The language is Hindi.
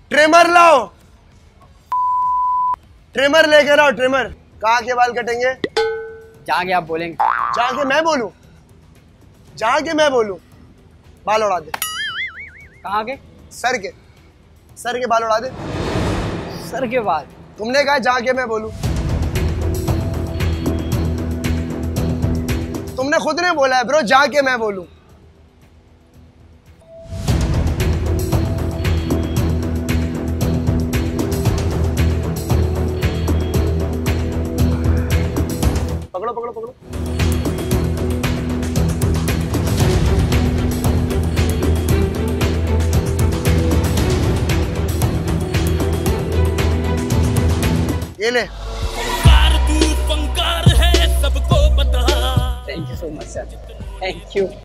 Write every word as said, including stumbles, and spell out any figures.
ट्रिमर लाओ, ट्रिमर लेकर आओ, ट्रिमर। कहाँ के बाल कटेंगे? जहाँ के आप बोलेंगे। जहाँ के मैं बोलूं? जहाँ के मैं बोलूं बाल उड़ा दे। कहाँ के? सर के, सर के बाल उड़ा दे। सर के बाल? तुमने कहा जहाँ के मैं बोलूं, तुमने खुद ने बोला है ब्रो जहाँ के मैं बोलूं। पकड़ो पकड़ो पकड़ो। ये ले। Thank you so much sir, thank you.